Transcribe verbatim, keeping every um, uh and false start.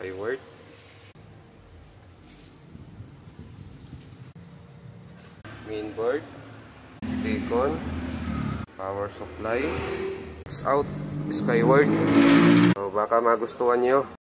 skyworht. Mainboard, T-con, power supply, out, skyworht. So baka magustuhan nyo.